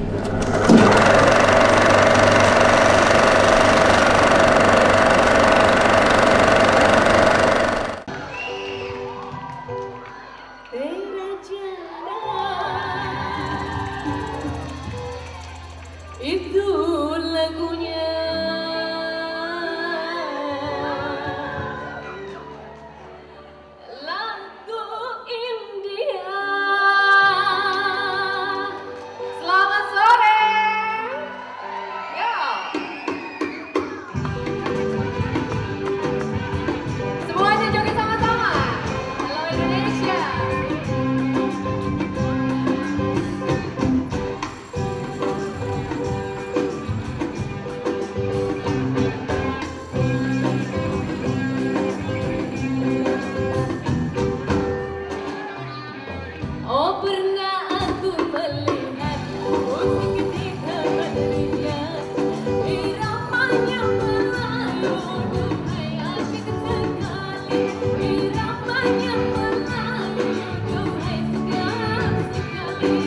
Itu lagunya. Lagu India. Selamat sore. Ya. Semuanya joget sama-sama. Halo Indonesia. Oh pernah aku melihat musik di Indonesia, iramanya Melayu, duhai asyik sekali, iramanya Melayu, duhai sedap sekali.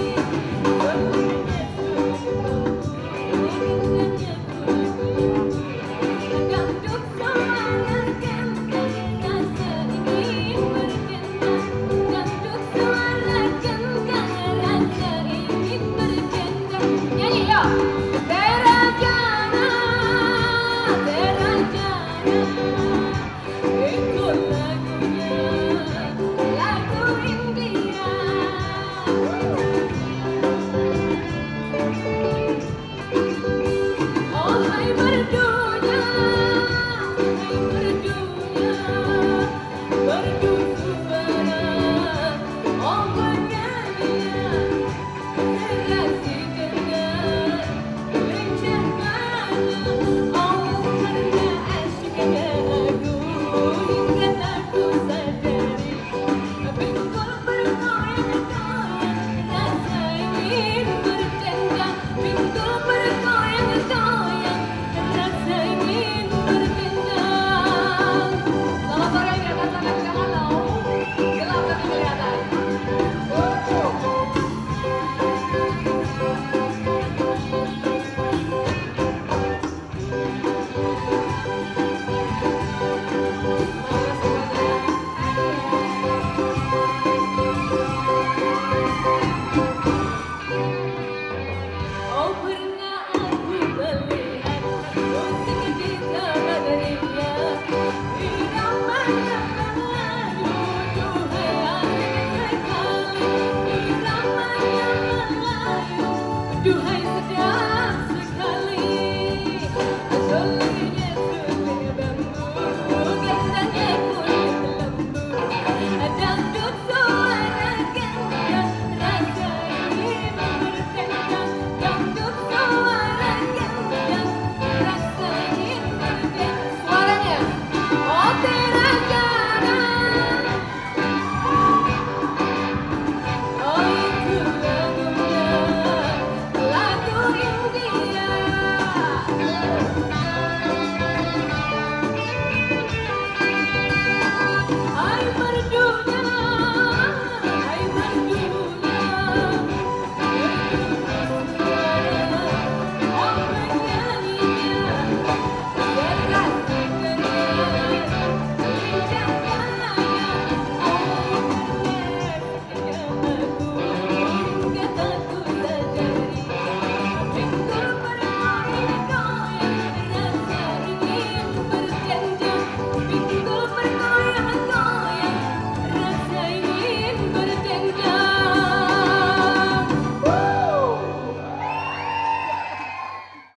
Dangdut suarakan rasa ingin bergendang, dangdut suarakan rasa ingin bergendang. Nyanyi yuk. Terajana, terajana, itu lagunya, lagu India. Oh hai merdunya, merdu suara, oh penyanyinya, terasi dengar, lincah maju, oh pernah asyiknya aku, hingga aku sadari, pinggul bergoyang-goyang, rasa ingin berdendang, pinggul bergoyang-goyang, rasa ingin berdendang. Selamat sore, kelihatan sana tidak halau, gelap tapi kelihatan. Oh pernah aku melihat musik di Indonesia, iramanya Melayu, duhai asyik sekali, iramanya Melayu, duhai